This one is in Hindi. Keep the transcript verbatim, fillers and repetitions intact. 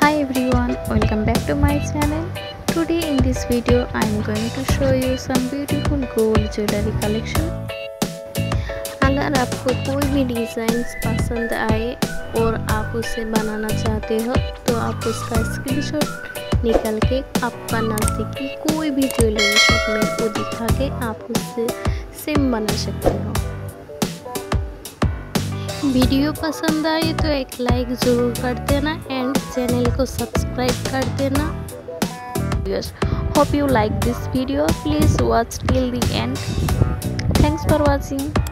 Hi everyone, welcome back to my channel. Today in this video I am going to show you some beautiful gold jewelry collection. अगर आपको कोई भी डिज़ाइंस पसंद आए और आप उसे बनाना चाहते हो तो आप उसका स्क्रीनशॉट निकाल के आपका नज़दीकी कोई भी ज्वेलरी शॉप में वो दिखा के आप उससे सेम बना सकते हो। वीडियो पसंद आए तो एक लाइक ज़रूर कर देना एंड चैनल को सब्सक्राइब कर देना। Hope you like this video, please watch till the end. Thanks for watching.